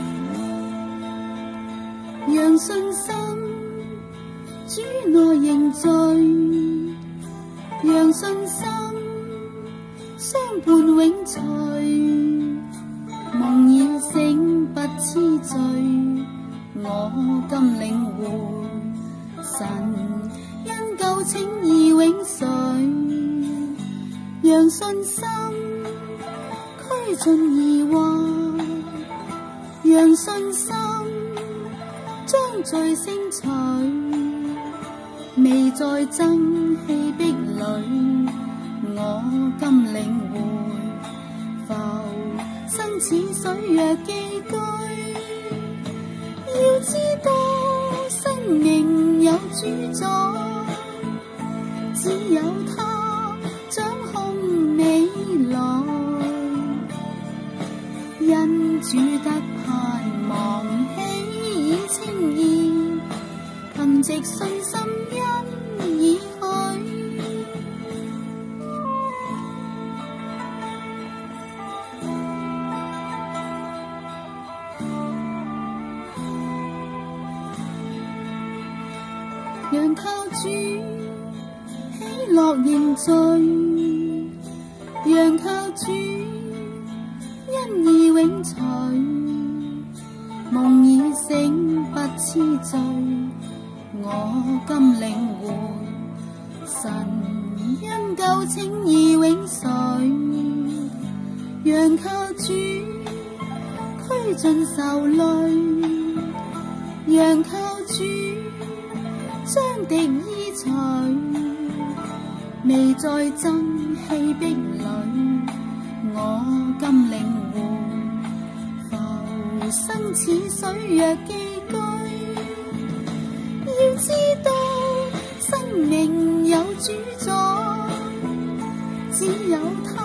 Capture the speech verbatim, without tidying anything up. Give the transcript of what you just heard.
讓信心主內凝聚，讓信心相伴永隨，夢已醒不痴醉，我今領會神因救情而永垂，讓信心驅盡疑惑，讓信心將罪勝除，未在爭氣壁裏，我今領會浮生似水若寄居，要知道生命有主宰，只有他掌控未來，因主得盼望喜稱義，憑藉信心因已許，讓靠主喜樂凝聚，讓靠主因義永隨，夢已醒不痴醉，我今領會神因救情而永垂，讓靠主驅盡愁慮，讓靠主將敵意除，未在爭氣壁裏，我今領會浮生似水若寄居，要知道生命有主宰，只有他